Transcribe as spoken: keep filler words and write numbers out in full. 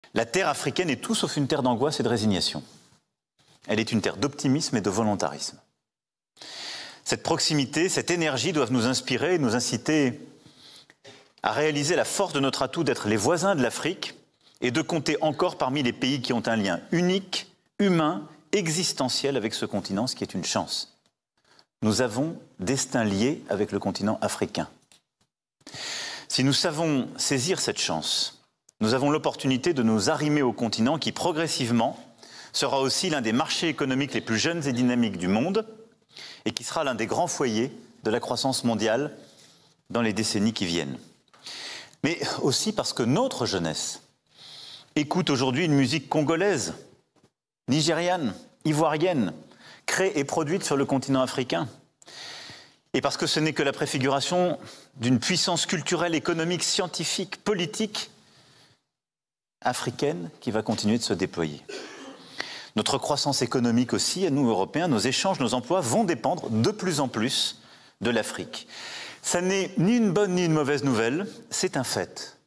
La terre africaine est tout sauf une terre d'angoisse et de résignation. Elle est une terre d'optimisme et de volontarisme. Cette proximité, cette énergie doivent nous inspirer et nous inciter à réaliser la force de notre atout d'être les voisins de l'Afrique et de compter encore parmi les pays qui ont un lien unique, humain, existentiel avec ce continent, ce qui est une chance. Nous avons destin lié avec le continent africain. Si nous savons saisir cette chance, nous avons l'opportunité de nous arrimer au continent qui, progressivement, sera aussi l'un des marchés économiques les plus jeunes et dynamiques du monde et qui sera l'un des grands foyers de la croissance mondiale dans les décennies qui viennent. Mais aussi parce que notre jeunesse écoute aujourd'hui une musique congolaise, nigériane, ivoirienne, créée et produite sur le continent africain. Et parce que ce n'est que la préfiguration d'une puissance culturelle, économique, scientifique, politique africaine qui va continuer de se déployer. Notre croissance économique aussi, à nous Européens, nos échanges, nos emplois vont dépendre de plus en plus de l'Afrique. Ça n'est ni une bonne ni une mauvaise nouvelle, c'est un fait.